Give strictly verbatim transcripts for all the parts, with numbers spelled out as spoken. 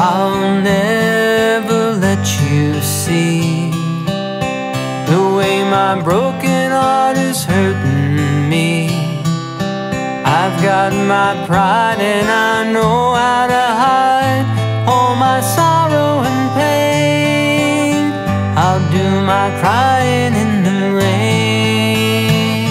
I'll never let you see the way my broken heart is hurting me. I've got my pride and I know how to hide all my sorrow and pain. I'll do my crying in the rain.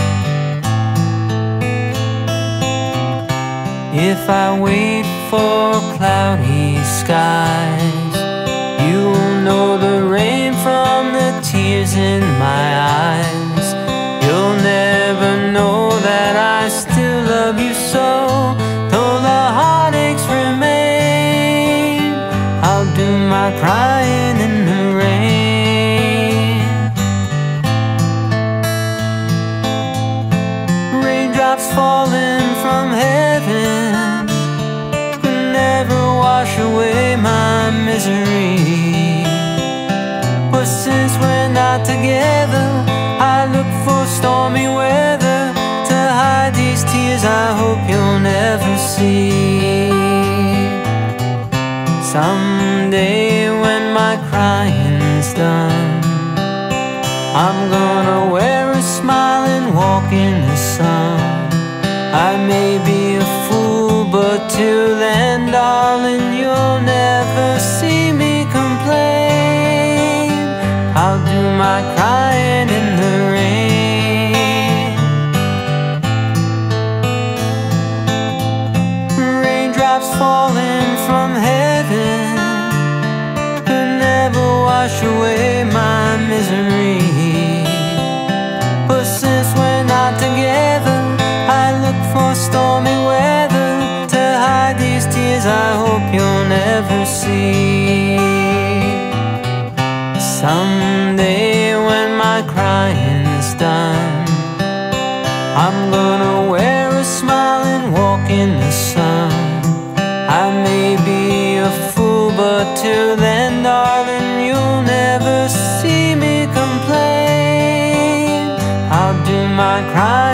If I wait for cloudy skies, you will know the rain from the tears in my eyes. You'll never know that I still love you so, though the heartaches remain. I'll do my crying in the rain. Raindrops falling from heaven could never wash away my misery. But since we're not together, I look for stormy weather to hide these tears I hope you'll never see. Someday when my crying's done, I'm gonna wear a smile and walk in the sun. I may be a fool, but till then, darling, you'll never see me complain. I'll do my crying in the rain. Raindrops falling from heaven could never wash away my misery. But since we're not together, I look for stormy weather to hide these tears I hope you'll never see. Someday when my crying's done, I'm gonna wear a smile and walk in the sun. I may be a fool, but till then, darling, you'll never see me complain. I'll do my crying